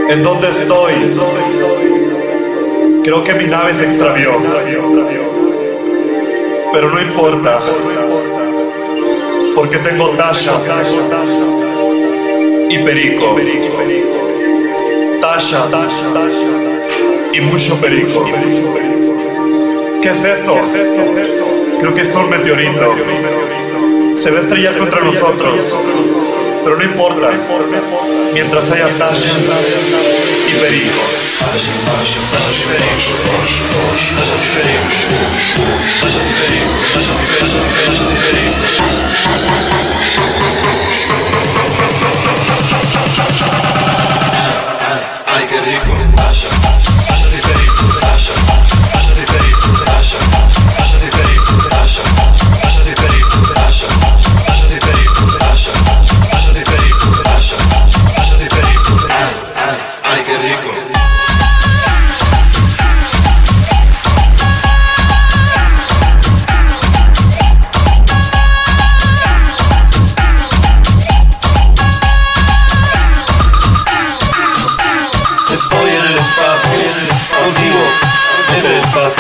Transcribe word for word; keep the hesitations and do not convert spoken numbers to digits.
¿En dónde estoy? Creo que mi nave se extravió. Pero no importa, porque tengo Tachas y Perico. Tachas y mucho Perico. ¿Qué es esto? Creo que es un meteorito. Se va a estrellar contra nosotros, pero no importa, mientras haya Tachas y Perico. Ay, qué rico. Tachas, Tachas y Perico, Tachas, Tachas y Perico, Tachas, Tachas y Perico, Tachas, Tachas y Perico, Tachas, Tachas y Perico, Tachas, Tachas y Perico, Tachas, Tachas y Perico. Ay, qué rico. Estoy en el espacio, contigo, en el espacio.